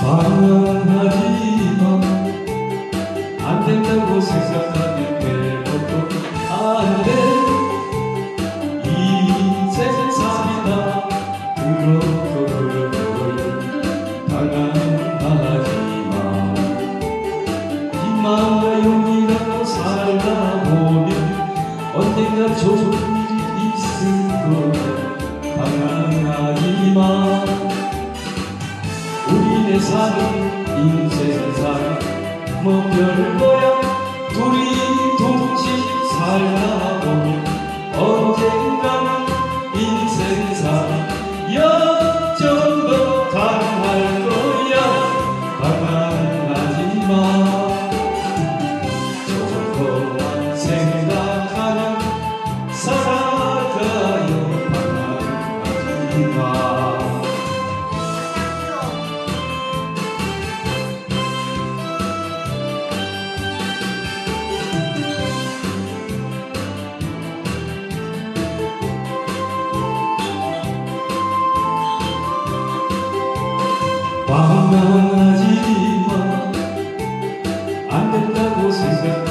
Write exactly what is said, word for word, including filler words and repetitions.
방황하지만 안 된다고 생각하면 되고도 안돼. 이제 살이다 그렇고 그렇고 방황하지만 희망과 용기 갖고 살다 보면 언젠가 좋은 일이 있을 거야. 방황하지만 우리네 사는 인생사는 뭐 별거야. 둘이 동시에 살다 보면 언젠가는 인생사 역전도 가능할 거야. 방황하지마. 좋은 것만 생각하며 살아가요. 방황하지마. 방황하지마. 안 된다고 생각